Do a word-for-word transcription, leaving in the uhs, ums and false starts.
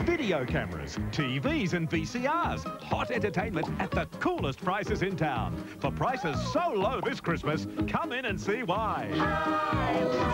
video cameras, T Vs and V C Rs. Hot entertainment at the coolest prices in town. For prices so low this Christmas, come in and see why. Hi.